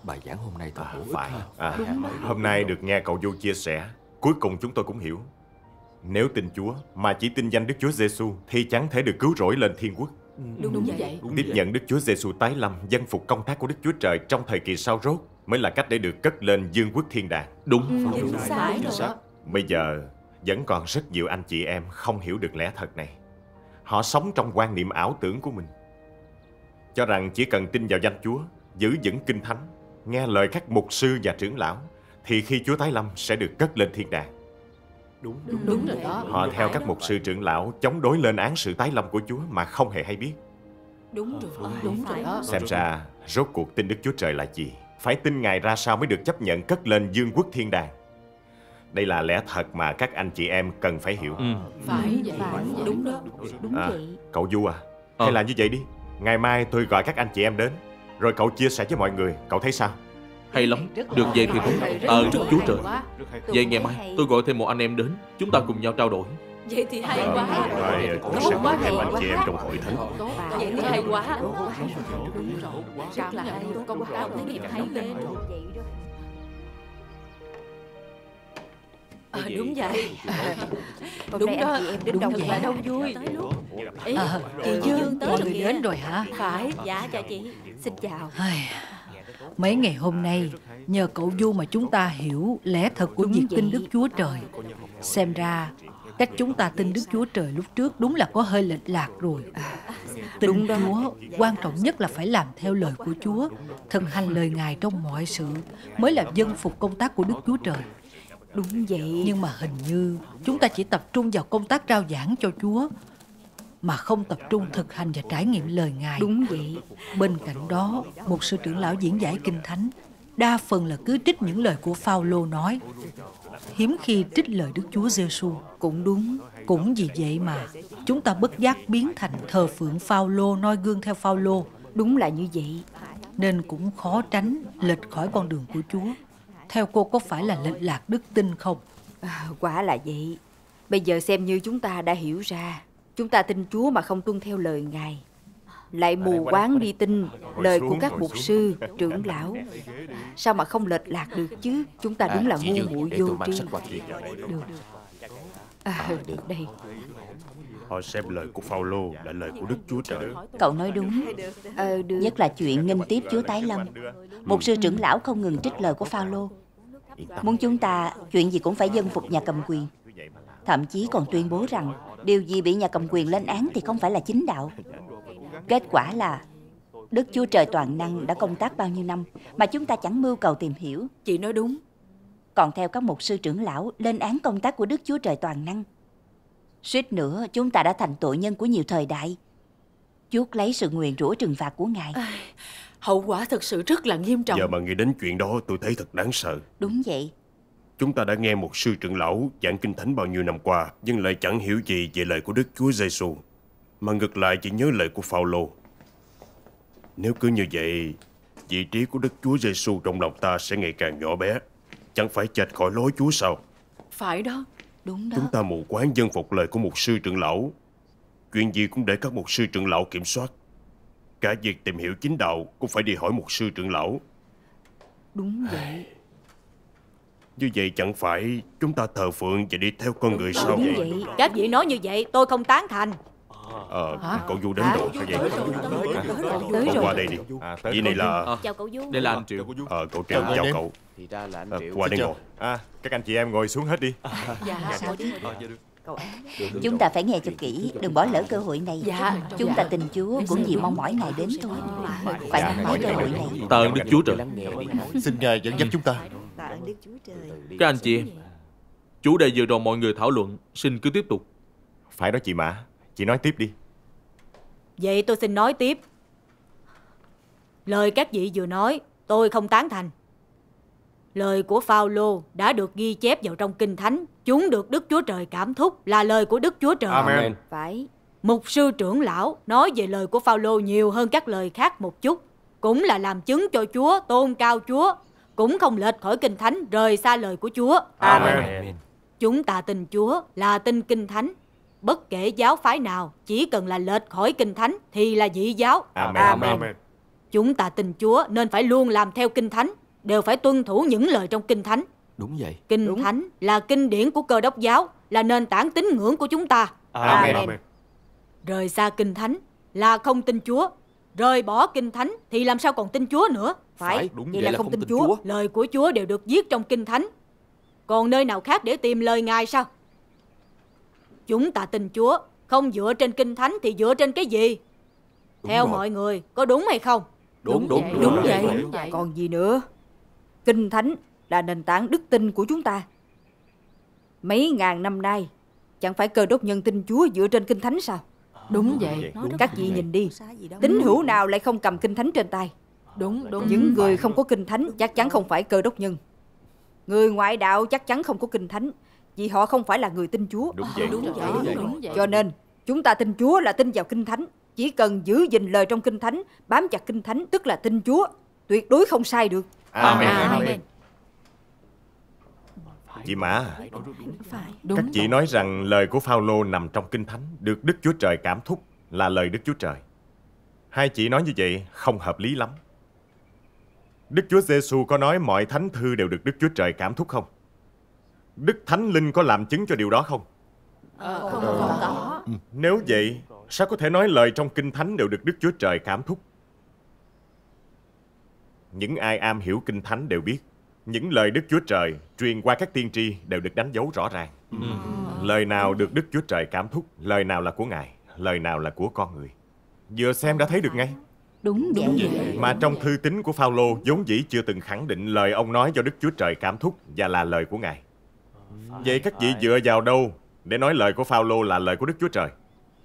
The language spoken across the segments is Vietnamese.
Bài giảng hôm nay thật bổ phải. ích. Hôm nay được nghe cậu Du chia sẻ, cuối cùng chúng tôi cũng hiểu. Nếu tin Chúa mà chỉ tin danh Đức Chúa Giêsu thì chẳng thể được cứu rỗi lên thiên quốc. Đúng vậy. Tiếp nhận Đức Chúa Giêsu tái lâm, dân phục công tác của Đức Chúa Trời trong thời kỳ sau rốt mới là cách để được cất lên dương quốc thiên đàng. Đúng. Phải rồi. Bây giờ vẫn còn rất nhiều anh chị em không hiểu được lẽ thật này. Họ sống trong quan niệm ảo tưởng của mình, cho rằng chỉ cần tin vào danh Chúa, giữ vững kinh thánh, nghe lời các mục sư và trưởng lão, thì khi Chúa tái lâm sẽ được cất lên thiên đàng. Đúng rồi đó. Họ theo các mục sư trưởng lão chống đối lên án sự tái lâm của Chúa mà không hề hay biết. Đúng rồi đó. Xem ra rốt cuộc tin Đức Chúa Trời là gì, phải tin Ngài ra sao mới được chấp nhận cất lên dương quốc thiên đàng. Đây là lẽ thật mà các anh chị em cần phải hiểu. Phải vậy. Đúng đó. Đúng vậy. Cậu Du à, hay là như vậy đi, ngày mai tôi gọi các anh chị em đến, rồi cậu chia sẻ với mọi người, cậu thấy sao? Hay lắm. Được vậy thì tốt. Đức Chúa Trời. Vậy ngày mai tôi gọi thêm một anh em đến, chúng ta cùng nhau trao đổi. Vậy thì hay quá. Rồi cũng sẽ có thêm anh chị em trong hội thánh. Vậy thì hay quá. Đúng rồi. Rất là hay. Có báo cáo tới nghiệp hay lên. Đúng vậy. Đúng đó. Đúng thật là đông vui. Chị Dương tới mọi rồi người kìa. đến rồi hả? Phải. Dạ chào chị. Xin chào. Mấy ngày hôm nay nhờ cậu Du mà chúng ta hiểu lẽ thật của việc tin Đức Chúa Trời. Xem ra cách chúng ta tin Đức Chúa Trời lúc trước đúng là có hơi lệch lạc rồi. Tin Chúa quan trọng nhất là phải làm theo lời của Chúa, thực hành lời Ngài trong mọi sự mới là dân phục công tác của Đức Chúa Trời. Đúng vậy. Nhưng mà hình như chúng ta chỉ tập trung vào công tác rao giảng cho Chúa mà không tập trung thực hành và trải nghiệm lời Ngài. Đúng vậy. Bên cạnh đó, một sư trưởng lão diễn giải kinh thánh đa phần là cứ trích những lời của Phao-lô nói, hiếm khi trích lời Đức Chúa Giêsu. Cũng đúng. Cũng vì vậy mà chúng ta bất giác biến thành thờ phượng Phao-lô, noi gương theo Phao-lô. Đúng là như vậy. Nên cũng khó tránh lệch khỏi con đường của Chúa. Theo cô có phải là lệch lạc đức tin không? Quả là vậy. Bây giờ xem như chúng ta đã hiểu ra, chúng ta tin Chúa mà không tuân theo lời Ngài, lại mù quáng đi tin lời của các mục sư, trưởng lão. Sao mà không lệch lạc được chứ? Chúng ta đúng là ngu muội vô tri. Được đây. Họ xem lời của Phao-lô là lời của Đức Chúa Trời. Cậu nói đúng. Được. Nhất là chuyện nghênh tiếp Chúa tái lâm. Một sư trưởng lão không ngừng trích lời của Phao-lô, muốn chúng ta chuyện gì cũng phải dân phục nhà cầm quyền. Thậm chí còn tuyên bố rằng điều gì bị nhà cầm quyền lên án thì không phải là chính đạo. Kết quả là Đức Chúa Trời toàn năng đã công tác bao nhiêu năm mà chúng ta chẳng mưu cầu tìm hiểu. Chị nói đúng. Còn theo các mục sư trưởng lão lên án công tác của Đức Chúa Trời toàn năng, suýt nữa chúng ta đã thành tội nhân của nhiều thời đại, chuốc lấy sự nguyền rủa trừng phạt của Ngài. Hậu quả thực sự rất là nghiêm trọng. Giờ mà nghĩ đến chuyện đó tôi thấy thật đáng sợ. Đúng vậy. Chúng ta đã nghe một sư trưởng lão giảng kinh thánh bao nhiêu năm qua, nhưng lại chẳng hiểu gì về lời của Đức Chúa Giêsu, mà ngược lại chỉ nhớ lời của Phao-lô. Nếu cứ như vậy, vị trí của Đức Chúa Giêsu trong lòng ta sẽ ngày càng nhỏ bé, chẳng phải chệch khỏi lối Chúa sao? Phải đó. Đúng đó. Chúng ta mù quáng dân phục lời của một sư trưởng lão. Chuyện gì cũng để các mục sư trưởng lão kiểm soát. Cả việc tìm hiểu chính đạo cũng phải đi hỏi một sư trưởng lão. Đúng vậy. Như vậy chẳng phải chúng ta thờ phượng và đi theo con người sao? Đúng vậy. Các vị nói như vậy tôi không tán thành. Cậu Du đến rồi hả vậy? Tới Cậu rồi. qua đây đi. Vị này là... Chào cậu Du. Đây là anh Triệu. Cậu Triệu chào cậu. Thì ra là anh Triệu. Qua đây ngồi. Các anh chị em ngồi xuống hết đi. Dạ. Chúng ta phải nghe cho kỹ, đừng bỏ lỡ cơ hội này. Dạ. Chúng ta tin Chúa cũng vì mong mỏi Ngài đến thôi. Phải nắm lấy cơ hội này. Tạ ơn Đức Chúa Trời. Xin Ngài dẫn dắt chúng ta. Các anh chị em, chủ đề vừa rồi mọi người thảo luận, xin cứ tiếp tục. Phải đó chị Mã. Chị nói tiếp đi. Vậy tôi xin nói tiếp. Lời các vị vừa nói tôi không tán thành. Lời của Phao-lô đã được ghi chép vào trong Kinh Thánh. Chúng được Đức Chúa Trời cảm thúc là lời của Đức Chúa Trời. Amen. Phải. Mục sư trưởng lão nói về lời của Phao-lô nhiều hơn các lời khác một chút, cũng là làm chứng cho Chúa, tôn cao Chúa, cũng không lệch khỏi Kinh Thánh, rời xa lời của Chúa. Amen. Chúng ta tin Chúa là tin Kinh Thánh. Bất kể giáo phái nào, chỉ cần là lệch khỏi Kinh Thánh thì là dị giáo. Amen. Chúng ta tin Chúa nên phải luôn làm theo Kinh Thánh, đều phải tuân thủ những lời trong Kinh Thánh. Đúng vậy. Kinh Thánh là kinh điển của Cơ Đốc giáo, là nền tảng tín ngưỡng của chúng ta. Amen. Rời xa Kinh Thánh là không tin Chúa. Rời bỏ Kinh Thánh thì làm sao còn tin Chúa nữa? Phải, đúng vậy là không tin Chúa. Lời của Chúa đều được viết trong Kinh Thánh. Còn nơi nào khác để tìm lời Ngài sao? Chúng ta tin Chúa không dựa trên Kinh Thánh thì dựa trên cái gì? Theo mọi người, có đúng hay không? Đúng vậy. Còn gì nữa? Kinh Thánh là nền tảng đức tin của chúng ta. Mấy ngàn năm nay, chẳng phải Cơ Đốc nhân tin Chúa dựa trên Kinh Thánh sao? Đúng vậy. Các vị nhìn đi, tín hữu nào lại không cầm Kinh Thánh trên tay? Đúng. Những người không có Kinh Thánh chắc chắn không phải Cơ Đốc nhân. Người ngoại đạo chắc chắn không có Kinh Thánh, vì họ không phải là người tin Chúa. Đúng vậy. Cho nên, chúng ta tin Chúa là tin vào Kinh Thánh. Chỉ cần giữ gìn lời trong Kinh Thánh, bám chặt Kinh Thánh, tức là tin Chúa. Tuyệt đối không sai được. Amen. Chị Mã, Đúng. các chị nói rằng lời của Phao-lô nằm trong Kinh Thánh, được Đức Chúa Trời cảm thúc là lời Đức Chúa Trời. Hai chị nói như vậy không hợp lý lắm. Đức Chúa Giêsu có nói mọi thánh thư đều được Đức Chúa Trời cảm thúc không? Đức Thánh Linh có làm chứng cho điều đó không? Không có. Nếu vậy, sao có thể nói lời trong Kinh Thánh đều được Đức Chúa Trời cảm thúc? Những ai am hiểu Kinh Thánh đều biết, những lời Đức Chúa Trời truyền qua các tiên tri đều được đánh dấu rõ ràng. Lời nào được Đức Chúa Trời cảm thúc, lời nào là của Ngài, lời nào là của con người. Vừa xem đã thấy được ngay. Đúng vậy. Mà trong thư tín của Phao-lô vốn dĩ chưa từng khẳng định lời ông nói do Đức Chúa Trời cảm thúc và là lời của Ngài. Vậy các vị dựa vào đâu để nói lời của Phao-lô là lời của Đức Chúa Trời?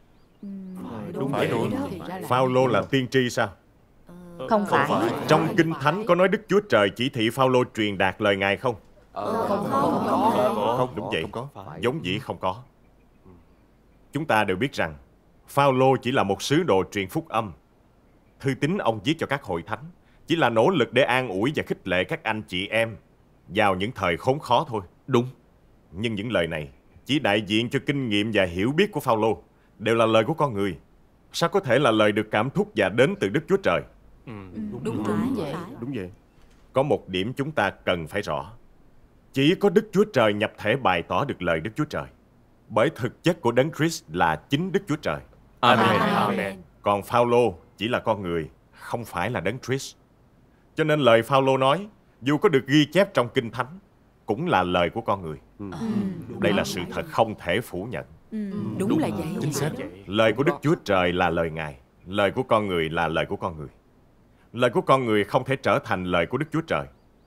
Đúng vậy. Phao-lô là tiên tri sao? Không phải. Trong Kinh Thánh có nói Đức Chúa Trời chỉ thị Phao-lô truyền đạt lời Ngài không? Không, đúng vậy. Giống dĩ không có. Chúng ta đều biết rằng Phao-lô chỉ là một sứ đồ truyền phúc âm. Thư tín ông viết cho các hội thánh chỉ là nỗ lực để an ủi và khích lệ các anh chị em vào những thời khốn khó thôi. Đúng. Nhưng những lời này chỉ đại diện cho kinh nghiệm và hiểu biết của Phao-lô, đều là lời của con người. Sao có thể là lời được cảm thúc và đến từ Đức Chúa Trời? Đúng vậy. Đúng vậy. Có một điểm chúng ta cần phải rõ. Chỉ có Đức Chúa Trời nhập thể bày tỏ được lời Đức Chúa Trời. Bởi thực chất của Đấng Christ là chính Đức Chúa Trời. Amen. Còn Phao-lô chỉ là con người, không phải là Đấng Christ. Cho nên lời Phao-lô nói, dù có được ghi chép trong Kinh Thánh, cũng là lời của con người. Đây là sự thật không thể phủ nhận. Đúng là vậy. Chính xác. Lời của Đức Chúa Trời là lời Ngài, lời của con người là lời của con người. Lời của con người không thể trở thành lời của Đức Chúa Trời.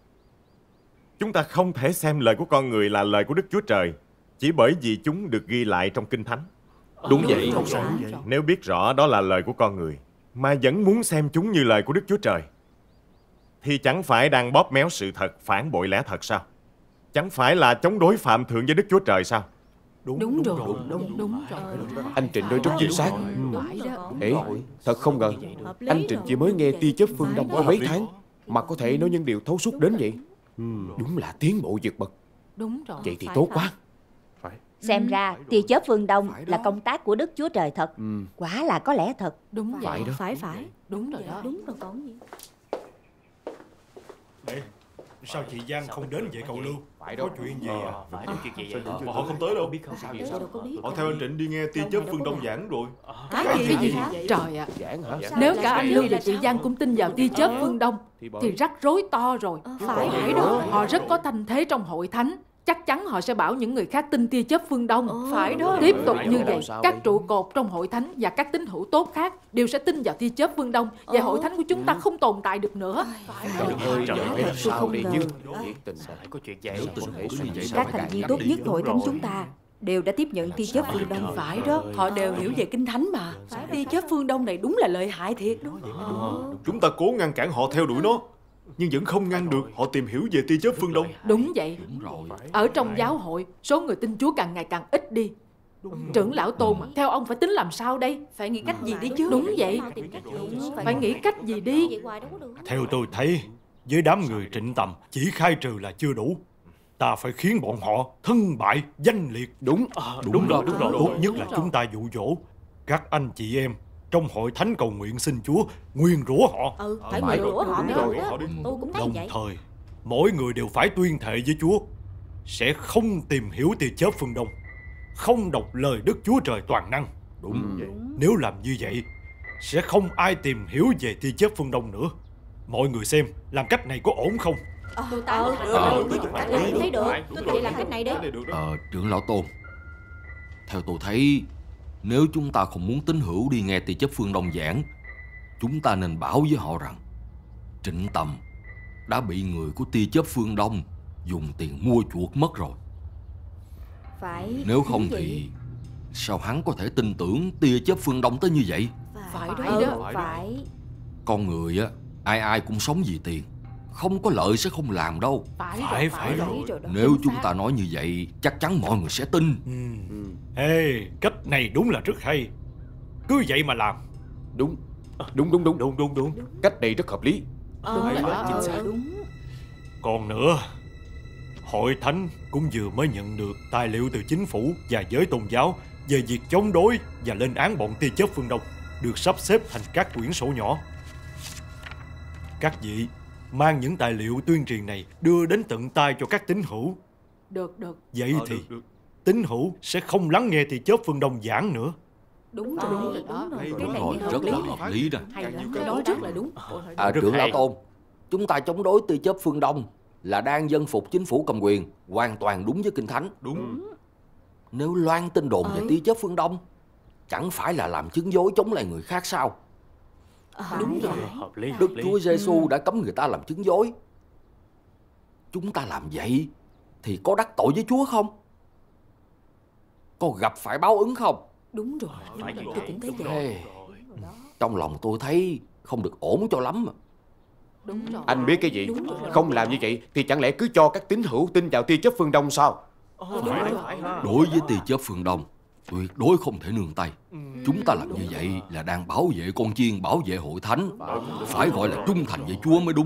Chúng ta không thể xem lời của con người là lời của Đức Chúa Trời chỉ bởi vì chúng được ghi lại trong Kinh Thánh. Đúng vậy. Nếu biết rõ đó là lời của con người mà vẫn muốn xem chúng như lời của Đức Chúa Trời, thì chẳng phải đang bóp méo sự thật, phản bội lẽ thật sao? Chẳng phải là chống đối phạm thượng với Đức Chúa Trời sao? Đúng rồi. Anh Trịnh nói rất chính xác. Phải đó. Ê, thật không ngờ anh Trịnh chỉ mới nghe tia chớp phương Đông có mấy tháng mà có thể nói những điều thấu suốt đến vậy. Đúng là tiến bộ vượt bậc. Đúng rồi. Vậy thì tốt quá. Xem ra tia chớp phương Đông là công tác của Đức Chúa Trời thật. Quả là có lẽ thật. Đúng vậy. Phải đó. Phải. Đúng rồi đó. Đúng rồi còn gì. Sao chị Giang không đến vậy cậu Lưu? Có chuyện gì à? Họ không tới đâu. Đâu có biết. Họ theo anh Trịnh đi nghe tia chớp phương Đông giảng rồi. Cái gì? Trời ạ. Giảng hả? Nếu cả anh Lưu và chị Giang cũng tin vào tia chớp phương Đông thì rắc rối to rồi. Phải đó. Họ rất có thanh thế trong hội thánh. Chắc chắn họ sẽ bảo những người khác tin tia chớp phương Đông. Phải đó. Tiếp tục như vậy, các trụ cột trong hội thánh và các tín hữu tốt khác đều sẽ tin vào tia chớp phương Đông, và hội thánh của chúng ta không tồn tại được nữa. Trời ơi, sao đi chứ? Có chuyện vậy. Các thành viên tốt nhất hội thánh chúng ta đều đã tiếp nhận tia chớp phương Đông. Phải đó, họ đều hiểu về Kinh Thánh mà. Tia chớp phương Đông này đúng là lợi hại thiệt đó. Chúng ta cố ngăn cản họ theo đuổi nó, nhưng vẫn không ngăn được họ tìm hiểu về tia chớp phương Đông. Đúng vậy. Ở trong giáo hội, số người tin Chúa càng ngày càng ít đi. Trưởng lão Tôn mà, theo ông phải tính làm sao đây? Phải nghĩ cách gì đi chứ? Đúng vậy. Phải nghĩ cách gì đi. Theo tôi thấy, với đám người Trịnh Tầm, chỉ khai trừ là chưa đủ. Ta phải khiến bọn họ thân bại danh liệt. Đúng rồi. Tốt nhất là chúng ta dụ dỗ các anh chị em trong hội thánh cầu nguyện xin Chúa nguyền rủa họ. Phải nguyền rủa họ mới đúng đó. Tôi cũng thấy Đồng vậy. thời, mỗi người đều phải tuyên thệ với Chúa sẽ không tìm hiểu tia chớp phương Đông, không đọc lời Đức Chúa Trời toàn năng. Đúng vậy. Nếu làm như vậy, sẽ không ai tìm hiểu về tia chớp phương Đông nữa. Mọi người xem, làm cách này có ổn không? Tôi thấy được. Vậy làm cách này đi. Trưởng lão Tôn, theo tôi thấy, nếu chúng ta không muốn tín hữu đi nghe tia chớp phương Đông giảng, chúng ta nên bảo với họ rằng Trịnh Tầm đã bị người của tia chớp phương Đông dùng tiền mua chuộc mất rồi. Nếu không thì sao hắn có thể tin tưởng tia chớp phương Đông tới như vậy? Phải. Con người á, ai ai cũng sống vì tiền, không có lợi sẽ không làm đâu. Phải rồi. Nếu chúng ta nói như vậy, chắc chắn mọi người sẽ tin. Ê, cách này đúng là rất hay. Cứ vậy mà làm. Đúng. Cách này rất hợp lý. Chính xác. Còn nữa, hội thánh cũng vừa mới nhận được tài liệu từ chính phủ và giới tôn giáo về việc chống đối và lên án bọn tia chớp phương Đông, được sắp xếp thành các quyển sổ nhỏ. Các vị mang những tài liệu tuyên truyền này đưa đến tận tay cho các tín hữu. Được. Vậy thì tín hữu sẽ không lắng nghe tia chớp phương Đông giảng nữa. Đúng rồi. Đúng rồi, rất là hợp lý đó. Cái đó rất là đúng. Trưởng lão Tôn, chúng ta chống đối tia chớp phương Đông là đang dân phục chính phủ cầm quyền, hoàn toàn đúng với Kinh Thánh. Đúng. Nếu loan tin đồn về tia chớp phương Đông, chẳng phải là làm chứng dối chống lại người khác sao? Đúng rồi. Hợp lý. Đức Chúa Giêsu đã cấm người ta làm chứng dối. Chúng ta làm vậy thì có đắc tội với Chúa không? Có gặp phải báo ứng không? Đúng rồi. Tôi cũng thấy vậy. Trong lòng tôi thấy không được ổn cho lắm. Đúng rồi. Anh biết cái gì? Không làm như vậy thì chẳng lẽ cứ cho các tín hữu tin vào tia chớp phương Đông sao? Đối với tia chớp phương Đông, tuyệt đối không thể nương tay. Chúng ta làm như vậy là đang bảo vệ con chiên, bảo vệ hội thánh. Phải gọi là trung thành với Chúa mới đúng.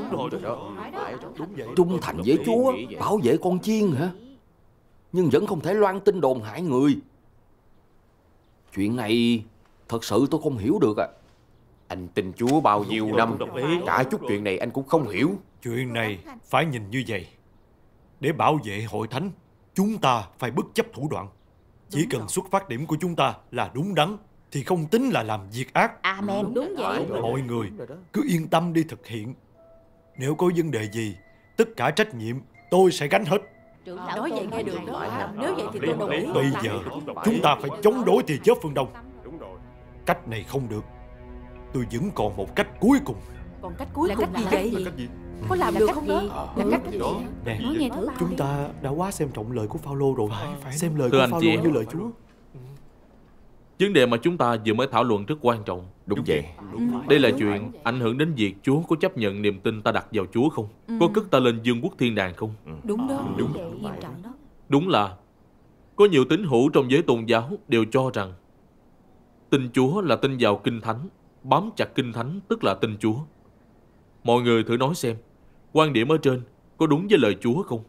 Trung thành với Chúa, bảo vệ con chiên hả? Nhưng vẫn không thể loan tin đồn hại người. Chuyện này thật sự tôi không hiểu được ạ. Anh tin Chúa bao nhiêu năm, cả chút chuyện này anh cũng không hiểu. Chuyện này phải nhìn như vậy. Để bảo vệ hội thánh, chúng ta phải bất chấp thủ đoạn. Chỉ cần xuất phát điểm của chúng ta là đúng đắn thì không tính là làm việc ác. Amen. Đúng vậy. Mọi người cứ yên tâm đi thực hiện. Nếu có vấn đề gì, tất cả trách nhiệm tôi sẽ gánh hết. Nói vậy nghe được đó. Nếu vậy thì tôi đồng ý. Bây giờ chúng ta phải chống đối tia chớp phương Đông. Cách này không được. Tôi vẫn còn một cách cuối cùng. Còn cách cuối cùng là gì vậy? Có làm được không đó? Là cách gì? Nè, Nói nghe thử. chúng ta đã quá xem trọng lời của Phao-lô rồi. Phải xem lời Thưa của anh chị Phao-lô em, như lời Chúa. vấn đề mà chúng ta vừa mới thảo luận rất quan trọng. Đúng vậy. Đây là chuyện ảnh hưởng đến việc Chúa có chấp nhận niềm tin ta đặt vào Chúa không? Có cất ta lên vương quốc thiên đàng không? Đúng đó. Nghiêm trọng đó. Đúng là có nhiều tín hữu trong giới tôn giáo đều cho rằng tin Chúa là tin vào Kinh Thánh, bám chặt Kinh Thánh tức là tin Chúa. Mọi người thử nói xem, quan điểm ở trên có đúng với lời Chúa không?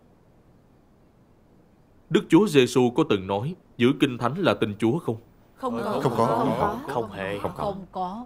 Đức Chúa Giêsu có từng nói giữ Kinh Thánh là tin Chúa không? Không có.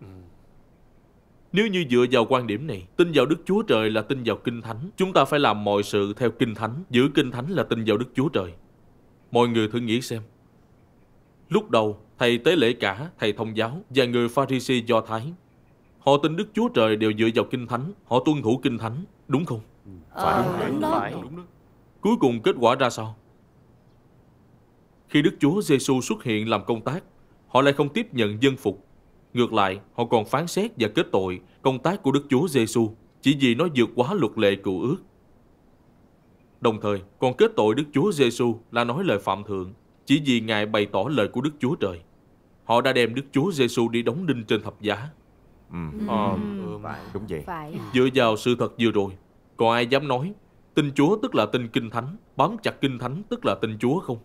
Nếu như dựa vào quan điểm này, tin vào Đức Chúa Trời là tin vào Kinh Thánh, chúng ta phải làm mọi sự theo Kinh Thánh, giữ Kinh Thánh là tin vào Đức Chúa Trời. Mọi người thử nghĩ xem. Lúc đầu, thầy tế lễ cả, thầy thông giáo và người Pha-ri-si Do Thái, họ tin Đức Chúa Trời đều dựa vào Kinh Thánh, họ tuân thủ Kinh Thánh, đúng không? Đúng đó. Cuối cùng kết quả ra sao? Khi Đức Chúa Giêsu xuất hiện làm công tác, họ lại không tiếp nhận dân phục. Ngược lại, họ còn phán xét và kết tội công tác của Đức Chúa Giêsu chỉ vì nó vượt quá luật lệ cựu ước. Đồng thời, còn kết tội Đức Chúa Giêsu là nói lời phạm thượng chỉ vì Ngài bày tỏ lời của Đức Chúa Trời. Họ đã đem Đức Chúa Giêsu đi đóng đinh trên thập giá. Đúng vậy. Dựa vào sự thật vừa rồi, còn ai dám nói tin Chúa tức là tin Kinh Thánh, bám chặt Kinh Thánh tức là tin Chúa không?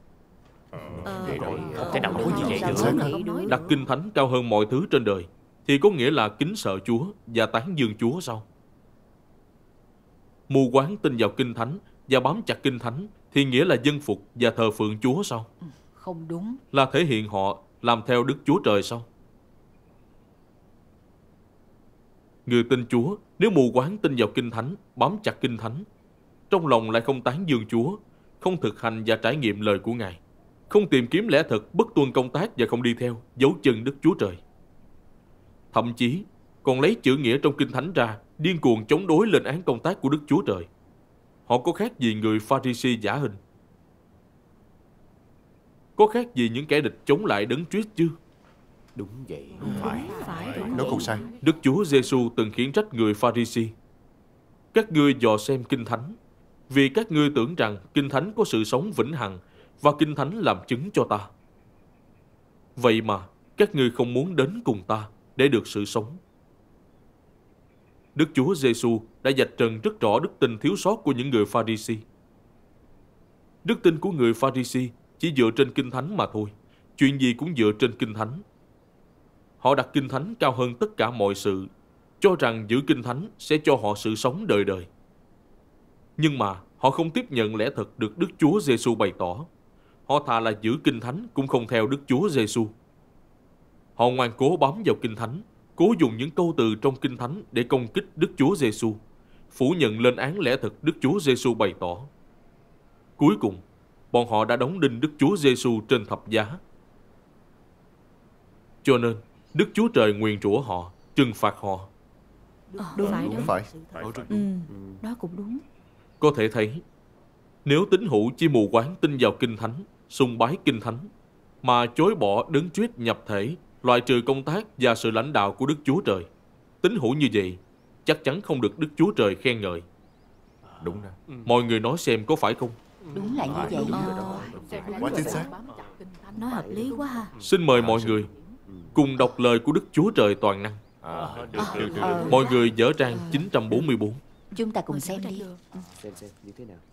Không thể nào nói như vậy được. Đặt Kinh Thánh cao hơn mọi thứ trên đời thì có nghĩa là kính sợ Chúa và tán dương Chúa sao? Mù quáng tin vào Kinh Thánh và bám chặt Kinh Thánh thì nghĩa là dân phục và thờ phượng Chúa sao? Không đúng. Là thể hiện họ làm theo Đức Chúa Trời sao? Người tin Chúa nếu mù quáng tin vào Kinh Thánh, bám chặt Kinh Thánh, trong lòng lại không tán dương Chúa, không thực hành và trải nghiệm lời của Ngài, không tìm kiếm lẽ thật, bất tuân công tác và không đi theo dấu chân Đức Chúa Trời. Thậm chí còn lấy chữ nghĩa trong Kinh Thánh ra, điên cuồng chống đối lên án công tác của Đức Chúa Trời. Họ có khác gì người Pha-ri-si giả hình? Có khác gì những kẻ địch chống lại Đấng Christ chứ? Đúng vậy. Nó không sai. Đức Chúa Giêsu từng khiển trách người Pha-ri-si: các ngươi dò xem Kinh Thánh, vì các ngươi tưởng rằng Kinh Thánh có sự sống vĩnh hằng và Kinh Thánh làm chứng cho ta. Vậy mà các ngươi không muốn đến cùng ta để được sự sống. Đức Chúa Giêsu đã vạch trần rất rõ đức tin thiếu sót của những người Pha-ri-si. Đức tin của người Pha-ri-si chỉ dựa trên Kinh Thánh mà thôi, chuyện gì cũng dựa trên Kinh Thánh. Họ đặt Kinh Thánh cao hơn tất cả mọi sự, cho rằng giữ Kinh Thánh sẽ cho họ sự sống đời đời. Nhưng mà họ không tiếp nhận lẽ thật được Đức Chúa Giêsu bày tỏ. Họ thà là giữ Kinh Thánh cũng không theo Đức Chúa Giêsu. Họ ngoan cố bám vào Kinh Thánh, cố dùng những câu từ trong Kinh Thánh để công kích Đức Chúa Giêsu, phủ nhận lên án lẽ thật Đức Chúa Giêsu bày tỏ. Cuối cùng, bọn họ đã đóng đinh Đức Chúa Giêsu trên thập giá. Cho nên, Đức Chúa Trời nguyền rủa họ, trừng phạt họ. Đúng phải. Đó cũng đúng. Có thể thấy, nếu tín hữu chỉ mù quáng tin vào Kinh Thánh, sùng bái Kinh Thánh, mà chối bỏ Đấng Christ nhập thể, loại trừ công tác và sự lãnh đạo của Đức Chúa Trời, tín hữu như vậy chắc chắn không được Đức Chúa Trời khen ngợi. Đúng đó. Mọi người nói xem có phải không? Đúng là như vậy. Quá chính xác. Nói hợp lý quá ha. Xin mời mọi người cùng đọc lời của Đức Chúa Trời toàn năng. Mọi người dở trang 944. Chúng ta cùng xem đi. Xem như thế nào.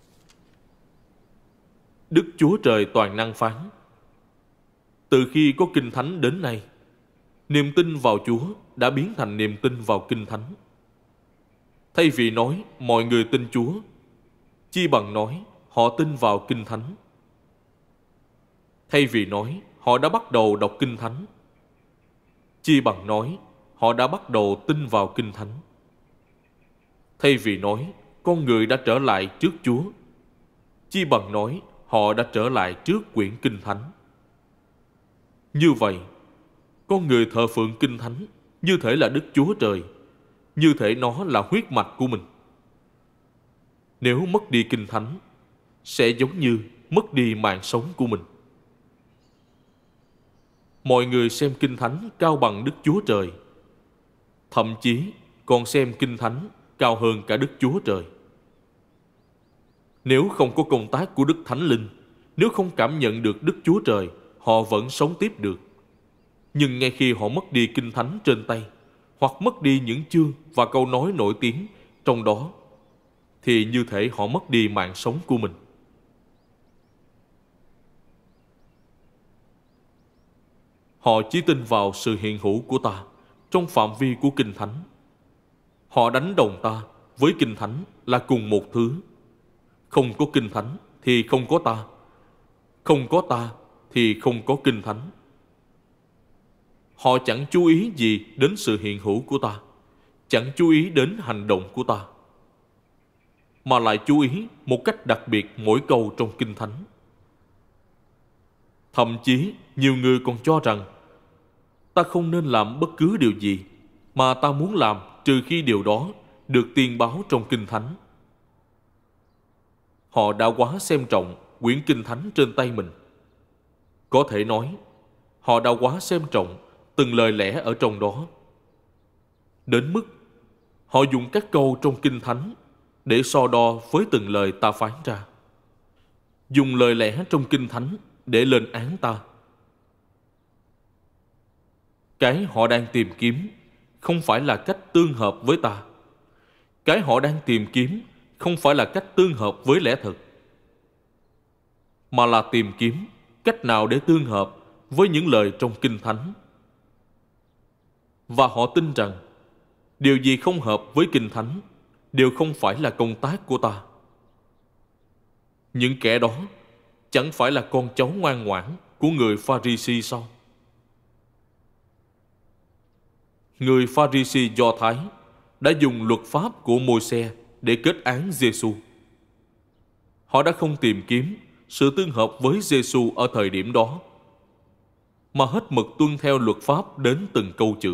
Đức Chúa Trời toàn năng phán: từ khi có Kinh Thánh đến nay, niềm tin vào Chúa đã biến thành niềm tin vào Kinh Thánh. Thay vì nói mọi người tin Chúa, chi bằng nói họ tin vào Kinh Thánh. Thay vì nói họ đã bắt đầu đọc Kinh Thánh, chi bằng nói họ đã bắt đầu tin vào Kinh Thánh. Thay vì nói con người đã trở lại trước Chúa, chi bằng nói họ đã trở lại trước quyển Kinh Thánh. Như vậy, con người thờ phượng Kinh Thánh như thể là Đức Chúa Trời, như thể nó là huyết mạch của mình. Nếu mất đi Kinh Thánh, sẽ giống như mất đi mạng sống của mình. Mọi người xem Kinh Thánh cao bằng Đức Chúa Trời, thậm chí còn xem Kinh Thánh cao hơn cả Đức Chúa Trời. Nếu không có công tác của Đức Thánh Linh, nếu không cảm nhận được Đức Chúa Trời, họ vẫn sống tiếp được. Nhưng ngay khi họ mất đi Kinh Thánh trên tay, hoặc mất đi những chương và câu nói nổi tiếng trong đó, thì như thể họ mất đi mạng sống của mình. Họ chỉ tin vào sự hiện hữu của ta trong phạm vi của Kinh Thánh. Họ đánh đồng ta với Kinh Thánh là cùng một thứ. Không có Kinh Thánh thì không có ta. Không có ta thì không có Kinh Thánh. Họ chẳng chú ý gì đến sự hiện hữu của ta, chẳng chú ý đến hành động của ta, mà lại chú ý một cách đặc biệt mỗi câu trong Kinh Thánh. Thậm chí nhiều người còn cho rằng ta không nên làm bất cứ điều gì mà ta muốn làm, trừ khi điều đó được tiên báo trong Kinh Thánh. Họ đã quá xem trọng quyển Kinh Thánh trên tay mình. Có thể nói, họ đã quá xem trọng từng lời lẽ ở trong đó, đến mức họ dùng các câu trong Kinh Thánh để so đo với từng lời ta phán ra, dùng lời lẽ trong Kinh Thánh để lên án ta. Cái họ đang tìm kiếm không phải là cách tương hợp với ta. Cái họ đang tìm kiếm không phải là cách tương hợp với lẽ thật, mà là tìm kiếm cách nào để tương hợp với những lời trong Kinh Thánh. Và họ tin rằng điều gì không hợp với Kinh Thánh đều không phải là công tác của ta. Những kẻ đó chẳng phải là con cháu ngoan ngoãn của người Pha-ri-si sao? người Pha-ri-si Do Thái đã dùng luật pháp của Môi-se để kết án Giê-xu. Họ đã không tìm kiếm sự tương hợp với Giê-xu ở thời điểm đó, mà hết mực tuân theo luật pháp đến từng câu chữ.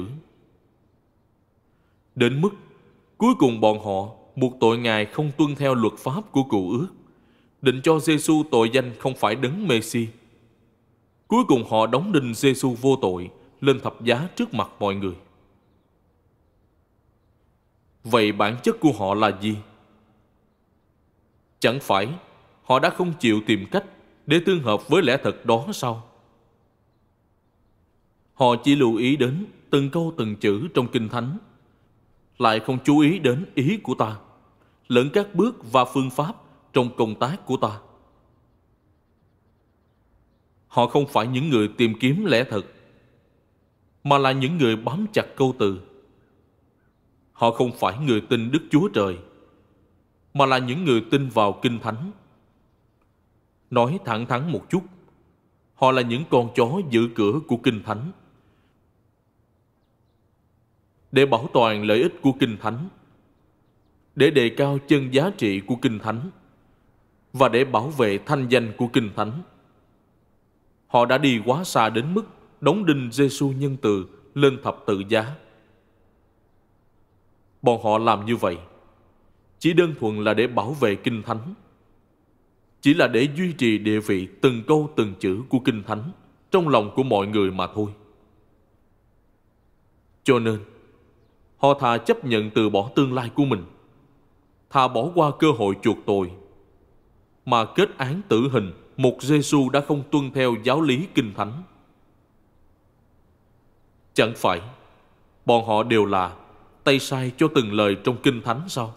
Đến mức cuối cùng bọn họ buộc tội Ngài không tuân theo luật pháp của Cựu Ước, định cho Giê-xu tội danh không phải đấng Mê-si. Cuối cùng họ đóng đinh Giê-xu vô tội lên thập giá trước mặt mọi người. Vậy bản chất của họ là gì? Chẳng phải họ đã không chịu tìm cách để tương hợp với lẽ thật đó sao? Họ chỉ lưu ý đến từng câu từng chữ trong Kinh Thánh, lại không chú ý đến ý của ta, lẫn các bước và phương pháp trong công tác của ta. Họ không phải những người tìm kiếm lẽ thật, mà là những người bám chặt câu từ. Họ không phải người tin Đức Chúa Trời, mà là những người tin vào Kinh Thánh. Nói thẳng thắn một chút, họ là những con chó giữ cửa của Kinh Thánh. Để bảo toàn lợi ích của Kinh Thánh, để đề cao chân giá trị của Kinh Thánh, và để bảo vệ thanh danh của Kinh Thánh, họ đã đi quá xa đến mức đóng đinh Giê-xu nhân từ lên thập tự giá. Bọn họ làm như vậy chỉ đơn thuần là để bảo vệ Kinh Thánh, chỉ là để duy trì địa vị từng câu từng chữ của Kinh Thánh trong lòng của mọi người mà thôi. Cho nên họ thà chấp nhận từ bỏ tương lai của mình, thà bỏ qua cơ hội chuộc tội, mà kết án tử hình một Giê-xu đã không tuân theo giáo lý Kinh Thánh. Chẳng phải bọn họ đều là tay sai cho từng lời trong Kinh Thánh sao?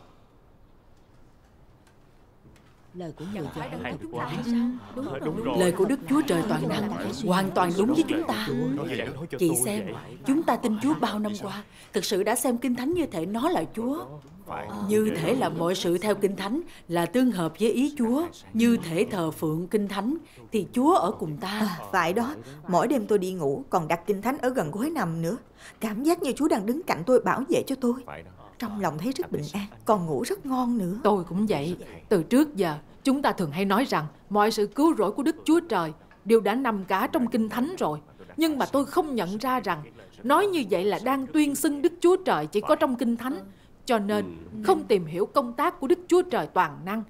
Lời của người Già đâu chúng ta hay sao? Lời của Đức Chúa Trời toàn năng hoàn toàn đúng với chúng ta. Chị xem, chúng ta tin Chúa bao năm qua, thực sự đã xem Kinh Thánh như thể nó là Chúa. Như thể là mọi sự theo Kinh Thánh là tương hợp với ý Chúa. Như thể thờ phượng Kinh Thánh thì Chúa ở cùng ta. Phải đó, mỗi đêm tôi đi ngủ còn đặt Kinh Thánh ở gần gối nằm nữa. Cảm giác như Chúa đang đứng cạnh tôi bảo vệ cho tôi. Trong lòng thấy rất bình an, còn ngủ rất ngon nữa. Tôi cũng vậy. Từ trước giờ, chúng ta thường hay nói rằng mọi sự cứu rỗi của Đức Chúa Trời đều đã nằm cả trong Kinh Thánh rồi. Nhưng mà tôi không nhận ra rằng nói như vậy là đang tuyên xưng Đức Chúa Trời chỉ có trong Kinh Thánh, cho nên không tìm hiểu công tác của Đức Chúa Trời toàn năng.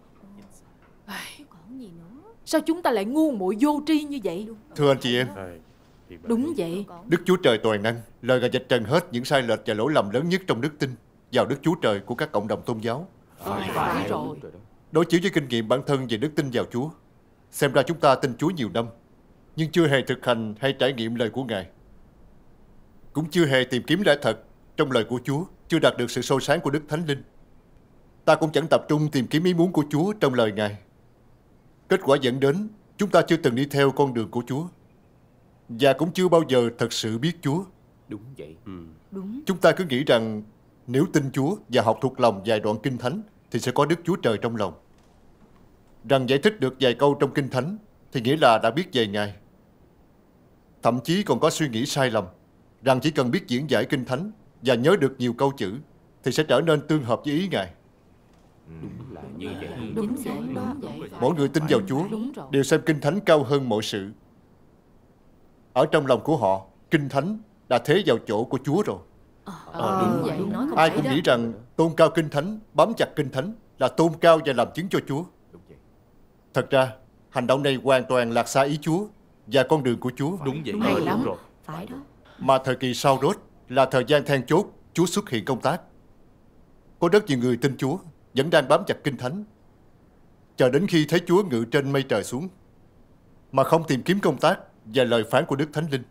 Sao chúng ta lại ngu muội vô tri như vậy? Thưa anh chị em, Đúng vậy. Đức Chúa Trời toàn năng, lời Ngài vạch trần hết những sai lệch và lỗi lầm lớn nhất trong đức tin vào Đức Chúa Trời của các cộng đồng tôn giáo. Phải rồi. Đối chiếu với kinh nghiệm bản thân về đức tin vào Chúa, xem ra chúng ta tin Chúa nhiều năm, nhưng chưa hề thực hành hay trải nghiệm lời của Ngài. Cũng chưa hề tìm kiếm lẽ thật trong lời của Chúa, chưa đạt được sự soi sáng của Đức Thánh Linh. Ta cũng chẳng tập trung tìm kiếm ý muốn của Chúa trong lời Ngài. Kết quả dẫn đến chúng ta chưa từng đi theo con đường của Chúa, và cũng chưa bao giờ thật sự biết Chúa. Đúng vậy. Đúng. Chúng ta cứ nghĩ rằng nếu tin Chúa và học thuộc lòng vài đoạn Kinh Thánh thì sẽ có Đức Chúa Trời trong lòng. Rằng giải thích được vài câu trong Kinh Thánh thì nghĩa là đã biết về Ngài. Thậm chí còn có suy nghĩ sai lầm rằng chỉ cần biết diễn giải Kinh Thánh và nhớ được nhiều câu chữ thì sẽ trở nên tương hợp với ý Ngài. Đúng là như vậy. Đúng vậy. Mỗi người tin vào Chúa đều xem Kinh Thánh cao hơn mọi sự. Ở trong lòng của họ, Kinh Thánh đã thế vào chỗ của Chúa rồi. Đúng vậy. Ai cũng nghĩ rằng tôn cao Kinh Thánh, bám chặt Kinh Thánh là tôn cao và làm chứng cho Chúa. Thật ra, hành động này hoàn toàn lạc xa ý Chúa và con đường của Chúa. Đúng vậy. Hay lắm. Phải đó. Mà thời kỳ sau Rốt là thời gian then chốt Chúa xuất hiện công tác. Có rất nhiều người tin Chúa vẫn đang bám chặt Kinh Thánh, chờ đến khi thấy Chúa ngự trên mây trời xuống, mà không tìm kiếm công tác và lời phán của Đức Thánh Linh.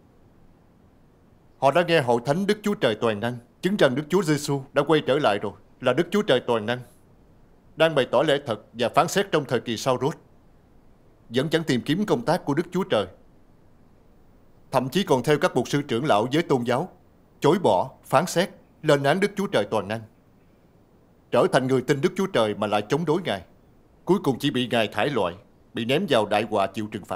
Họ đã nghe hội thánh Đức Chúa Trời toàn năng chứng rằng Đức Chúa Giê-xu đã quay trở lại rồi, là Đức Chúa Trời toàn năng, đang bày tỏ lẽ thật và phán xét trong thời kỳ sau Rốt, vẫn chẳng tìm kiếm công tác của Đức Chúa Trời. Thậm chí còn theo các mục sư trưởng lão giới tôn giáo, chối bỏ, phán xét, lên án Đức Chúa Trời toàn năng, trở thành người tin Đức Chúa Trời mà lại chống đối Ngài. Cuối cùng chỉ bị Ngài thải loại, bị ném vào đại họa chịu trừng phạt.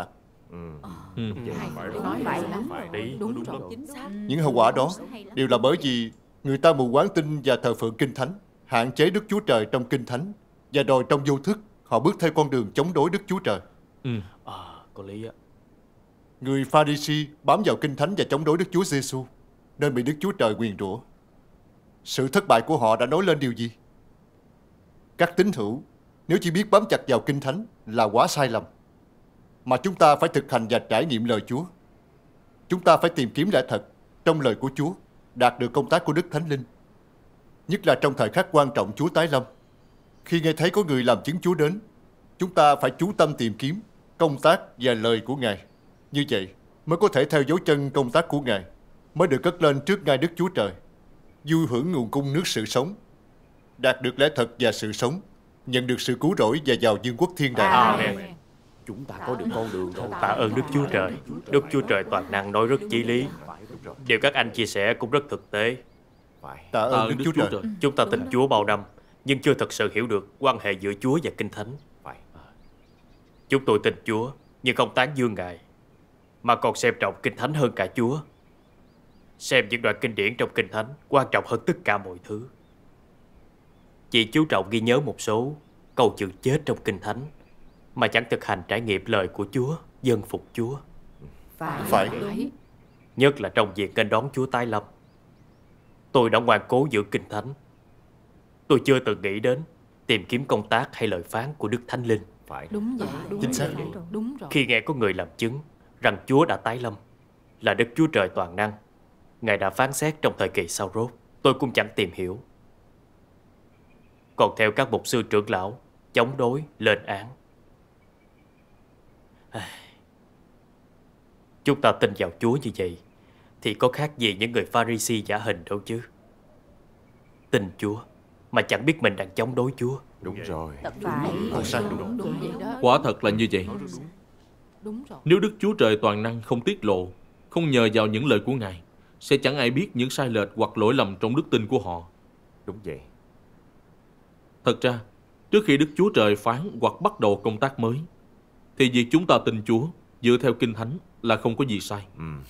Nói vậy lắm. Đúng rồi. Những hậu quả đó đều là bởi vì người ta mù quáng tin và thờ phượng Kinh Thánh, hạn chế Đức Chúa Trời trong Kinh Thánh, và rồi trong vô thức họ bước theo con đường chống đối Đức Chúa Trời. Có lý á. Người Pha-ri-si bám vào Kinh Thánh và chống đối Đức Chúa Giêsu nên bị Đức Chúa Trời nguyền rủa. Sự thất bại của họ đã nói lên điều gì? Các tín hữu nếu chỉ biết bám chặt vào Kinh Thánh là quá sai lầm, mà chúng ta phải thực hành và trải nghiệm lời Chúa. Chúng ta phải tìm kiếm lẽ thật trong lời của Chúa, đạt được công tác của Đức Thánh Linh. Nhất là trong thời khắc quan trọng Chúa tái lâm. Khi nghe thấy có người làm chứng Chúa đến, chúng ta phải chú tâm tìm kiếm công tác và lời của Ngài. Như vậy mới có thể theo dấu chân công tác của Ngài, mới được cất lên trước ngai Đức Chúa Trời, vui hưởng nguồn cung nước sự sống, đạt được lẽ thật và sự sống, nhận được sự cứu rỗi và vào vương quốc thiên đàng. Amen. Chúng ta có được con đường rồi. Tạ ơn Đức Chúa Trời. Đức Chúa Trời toàn năng nói rất chí lý. Điều các anh chia sẻ cũng rất thực tế. Tạ ơn Đức Chúa Trời. Chúng ta tin Chúa bao năm, nhưng chưa thật sự hiểu được quan hệ giữa Chúa và Kinh Thánh. Chúng tôi tin Chúa, nhưng không tán dương Ngài, mà còn xem trọng Kinh Thánh hơn cả Chúa. Xem những đoạn kinh điển trong Kinh Thánh quan trọng hơn tất cả mọi thứ. Chỉ chú trọng ghi nhớ một số câu chữ chết trong Kinh Thánh, mà chẳng thực hành trải nghiệm lời của Chúa, dân phục Chúa. Phải. Nhất là trong việc nghênh đón Chúa tái lâm. Tôi đã ngoan cố giữ Kinh Thánh. Tôi chưa từng nghĩ đến tìm kiếm công tác hay lời phán của Đức Thánh Linh. Đúng vậy. Chính xác. Đúng rồi. Khi nghe có người làm chứng rằng Chúa đã tái lâm, là Đức Chúa Trời toàn năng, Ngài đã phán xét trong thời kỳ sau rốt, tôi cũng chẳng tìm hiểu. Còn theo các mục sư trưởng lão, chống đối, lên án. Chúng ta tin vào Chúa như vậy thì có khác gì những người Pha-ri-si giả hình đâu chứ. Tin Chúa mà chẳng biết mình đang chống đối Chúa. Đúng rồi. Phải. Đúng vậy đó. Quả thật là như vậy. Đúng rồi. Nếu Đức Chúa Trời toàn năng không tiết lộ, không nhờ vào những lời của Ngài, sẽ chẳng ai biết những sai lệch hoặc lỗi lầm trong đức tin của họ. Đúng vậy. Thật ra, trước khi Đức Chúa Trời phán hoặc bắt đầu công tác mới, thì việc chúng ta tin Chúa dựa theo Kinh Thánh là không có gì sai.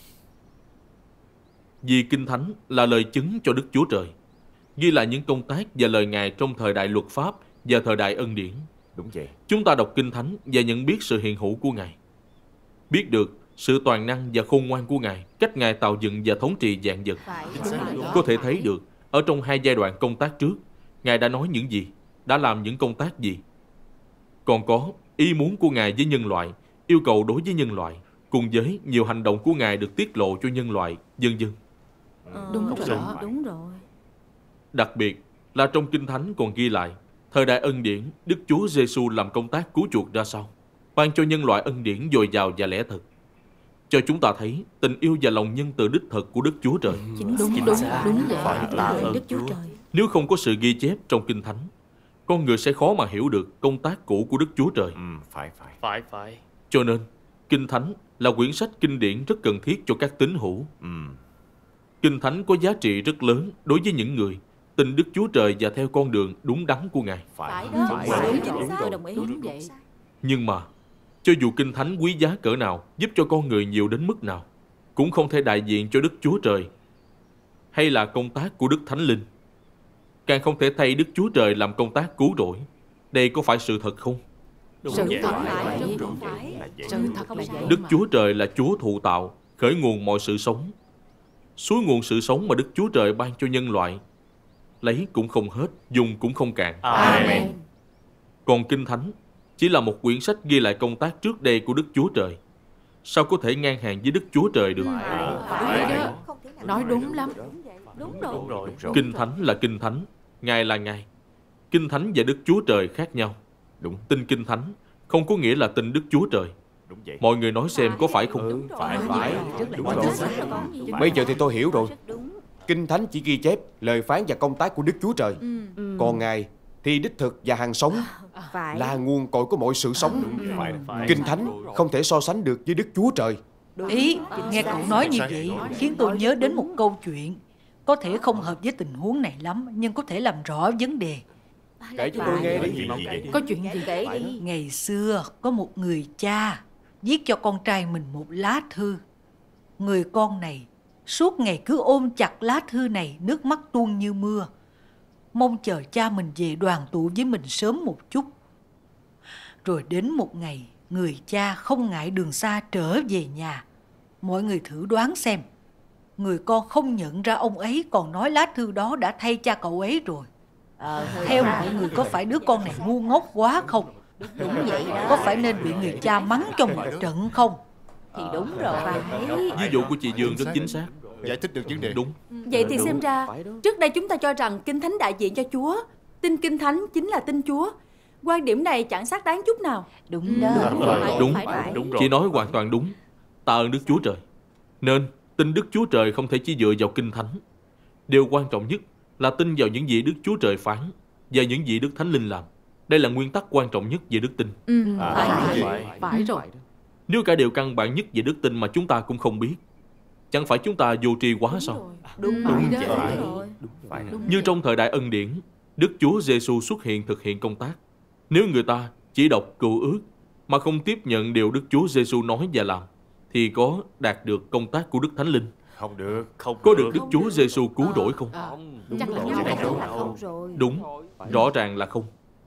Vì Kinh Thánh là lời chứng cho Đức Chúa Trời, ghi lại những công tác và lời Ngài trong thời đại luật pháp và thời đại ân điển. Đúng vậy. Chúng ta đọc Kinh Thánh và nhận biết sự hiện hữu của Ngài, biết được sự toàn năng và khôn ngoan của Ngài, cách Ngài tạo dựng và thống trị vạn vật. Có thể thấy được ở trong hai giai đoạn công tác trước, Ngài đã nói những gì, đã làm những công tác gì. Còn có ý muốn của Ngài với nhân loại, yêu cầu đối với nhân loại, cùng với nhiều hành động của Ngài được tiết lộ cho nhân loại, vân vân. Đúng rồi. Đúng rồi. Đặc biệt là trong Kinh Thánh còn ghi lại thời đại ân điển Đức Chúa Giêsu làm công tác cứu chuộc ra sao, ban cho nhân loại ân điển dồi dào và lẽ thật, cho chúng ta thấy tình yêu và lòng nhân từ đích thực của Đức Chúa Trời. Đúng vậy. Phải tạ ơn Đức Chúa Chúa. Trời. Nếu không có sự ghi chép trong Kinh Thánh, con người sẽ khó mà hiểu được công tác cũ của Đức Chúa Trời. Phải. Cho nên, Kinh Thánh là quyển sách kinh điển rất cần thiết cho các tín hữu. Kinh Thánh có giá trị rất lớn đối với những người tin Đức Chúa Trời và theo con đường đúng đắn của Ngài. Phải. Tôi đồng ý. Đúng vậy. Nhưng mà, cho dù Kinh Thánh quý giá cỡ nào, giúp cho con người nhiều đến mức nào, cũng không thể đại diện cho Đức Chúa Trời hay là công tác của Đức Thánh Linh. Càng không thể thay Đức Chúa Trời làm công tác cứu rỗi. Đây có phải sự thật không? Sự thật là vậy. Sự thật là vậy. Đức Chúa Trời là Chúa thụ tạo, khởi nguồn mọi sự sống. Suối nguồn sự sống mà Đức Chúa Trời ban cho nhân loại, lấy cũng không hết, dùng cũng không cạn. Amen. Còn Kinh Thánh chỉ là một quyển sách ghi lại công tác trước đây của Đức Chúa Trời. Sao có thể ngang hàng với Đức Chúa Trời được? Nói đúng lắm. Đúng rồi. Kinh Thánh là Kinh Thánh, Ngài là Ngài. Kinh Thánh và Đức Chúa Trời khác nhau. Đúng. Tin Kinh Thánh không có nghĩa là tin Đức Chúa Trời. Đúng vậy. Mọi người nói xem có phải không? Phải. Đúng rồi. Bây giờ thì tôi hiểu rồi. Kinh Thánh chỉ ghi chép lời phán và công tác của Đức Chúa Trời. Còn Ngài thì đích thực và hàng sống, là nguồn cội của mọi sự sống. Kinh Thánh không thể so sánh được với Đức Chúa Trời. Ý, nghe cậu nói như vậy khiến tôi nhớ đến một câu chuyện. Có thể không hợp với tình huống này lắm, nhưng có thể làm rõ vấn đề. Kể cho tôi nghe đi. Có chuyện gì? Ngày xưa có một người cha viết cho con trai mình một lá thư. Người con này suốt ngày cứ ôm chặt lá thư này, nước mắt tuôn như mưa, mong chờ cha mình về đoàn tụ với mình sớm một chút. Rồi đến một ngày, người cha không ngại đường xa trở về nhà. Mọi người thử đoán xem, người con không nhận ra ông ấy, còn nói lá thư đó đã thay cha cậu ấy rồi. Theo mọi người, có phải đứa con này ngu ngốc quá không? Đúng vậy đó. Có phải nên bị người cha mắng cho một trận không? Thì đúng rồi. Ví dụ của chị Dương rất chính xác. Giải thích được vấn đề. Đúng. Vậy thì xem ra trước đây chúng ta cho rằng Kinh Thánh đại diện cho Chúa, tin Kinh Thánh chính là tin Chúa. Quan điểm này chẳng xác đáng chút nào. Đúng đó. Đúng. Chị nói hoàn toàn đúng. Tạ ơn Đức Chúa Trời. Nên tin Đức Chúa Trời không thể chỉ dựa vào Kinh Thánh. Điều quan trọng nhất là tin vào những gì Đức Chúa Trời phán và những gì Đức Thánh Linh làm. Đây là nguyên tắc quan trọng nhất về đức tin. Phải rồi. Nếu cả điều căn bản nhất về đức tin mà chúng ta cũng không biết, chẳng phải chúng ta vô tri quá sao? Đúng vậy. Như trong thời đại ân điển, Đức Chúa Giêsu xuất hiện thực hiện công tác. Nếu người ta chỉ đọc Cựu Ước mà không tiếp nhận điều Đức Chúa Giêsu nói và làm, thì có đạt được công tác của Đức Thánh Linh? Không được. Có được Đức Chúa Giêsu cứu rỗi không? Chắc là không rồi. Đúng, rõ ràng là không.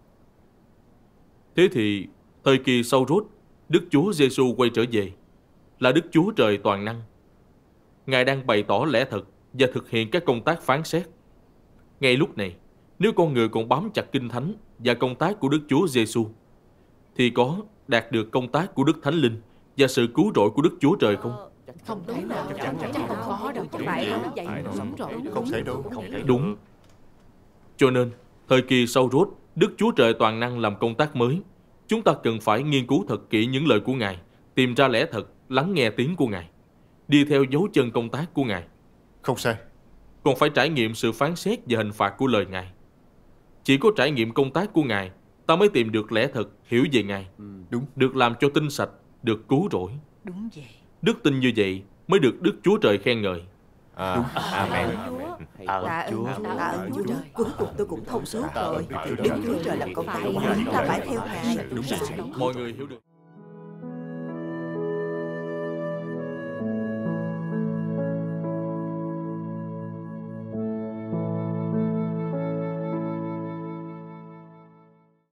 Thế thì thời kỳ sau rốt, Đức Chúa Giêsu quay trở về là Đức Chúa Trời toàn năng. Ngài đang bày tỏ lẽ thật và thực hiện các công tác phán xét. Ngay lúc này, nếu con người còn bám chặt Kinh Thánh và công tác của Đức Chúa Giêsu, thì có đạt được công tác của Đức Thánh Linh và sự cứu rỗi của Đức Chúa Trời không? Không đúng đâu. Chắc không có đâu. Không thể đâu. Đúng. Cho nên, thời kỳ sau rốt, Đức Chúa Trời toàn năng làm công tác mới. Chúng ta cần phải nghiên cứu thật kỹ những lời của Ngài, tìm ra lẽ thật, lắng nghe tiếng của Ngài, đi theo dấu chân công tác của Ngài. Không sai. Còn phải trải nghiệm sự phán xét và hình phạt của lời Ngài. Chỉ có trải nghiệm công tác của Ngài, ta mới tìm được lẽ thật, hiểu về Ngài. Đúng. Được làm cho tinh sạch, được cứu rỗi. Đúng vậy. Đức tin như vậy mới được Đức Chúa Trời khen ngợi. Amen. Tạ ơn Chúa. Cuối cùng tôi cũng thông suốt rồi. Đức Chúa Trời làm công tác của chúng ta phải theo Ngài. Mọi người hiểu được.